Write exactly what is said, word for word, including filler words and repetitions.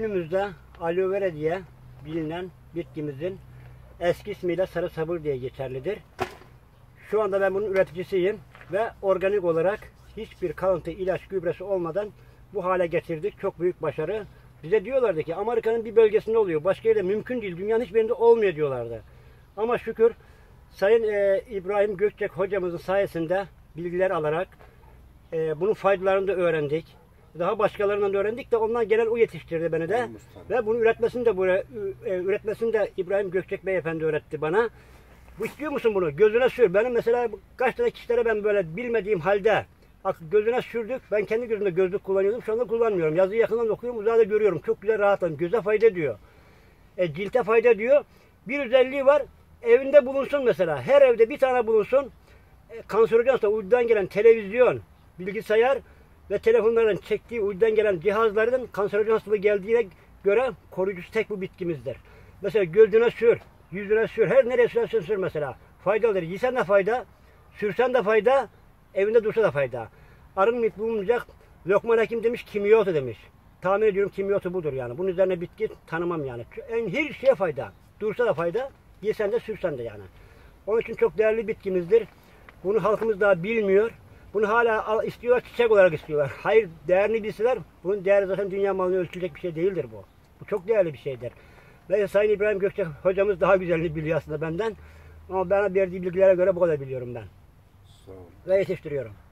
günümüzde aloe vera diye bilinen bitkimizin eski ismiyle sarı sabır diye geçerlidir. Şu anda ben bunun üreticisiyim ve organik olarak hiçbir kalıntı, ilaç, gübresi olmadan bu hale getirdik. Çok büyük başarı. Bize diyorlardı ki Amerika'nın bir bölgesinde oluyor. Başka yerde mümkün değil. Dünyanın hiçbirinde olmuyor diyorlardı. Ama şükür Sayın e, İbrahim Gökçek hocamızın sayesinde bilgiler alarak e, bunun faydalarını da öğrendik. Daha başkalarından da öğrendik de ondan genel o yetiştirdi beni de. Ve bunu üretmesini de buraya e, üretmesini de İbrahim Gökçek Beyefendi öğretti bana. Bu istiyor musun bunu? Gözüne sür. Benim mesela kaç tane kişilere ben böyle bilmediğim halde gözüne sürdük. Ben kendi gözümde gözlük kullanıyordum. Şu anda kullanmıyorum. Yazıyı yakından okuyorum. Uzağa da görüyorum. Çok güzel rahatladım. Göze fayda diyor. E, cilte fayda diyor. Bir özelliği var. Evinde bulunsun mesela. Her evde bir tane bulunsun. E, kanserojense uydudan gelen televizyon, bilgisayar ve telefonlardan çektiği uydudan gelen cihazlardan kanserojen hastalığı geldiğine göre koruyucusu tek bu bitkimizdir. Mesela gözüne sür, yüzüne sür, her nereye sürersen sür mesela. Faydalıdır. Yesen de fayda, sürsen de fayda, evinde dursa da fayda. Arınmayıp bulunmayacak. Lokman Hekim demiş, kimyotu demiş. Tahmin ediyorum kimyotu budur yani. Bunun üzerine bitki tanımam yani. En her şeye fayda. Dursa da fayda, yesen de sürsen de yani. Onun için çok değerli bitkimizdir. Bunu halkımız daha bilmiyor. Bunu hala istiyorlar, çiçek olarak istiyorlar. Hayır, değerini bilseler, bunun değeri zaten dünya malına ölçülecek bir şey değildir bu. Bu çok değerli bir şeydir. Ve Sayın İbrahim Gökçek hocamız daha güzelini biliyor aslında benden. Ama bana verdiği bilgilere göre bu kadar biliyorum ben. Sağ olun. Ve yetiştiriyorum.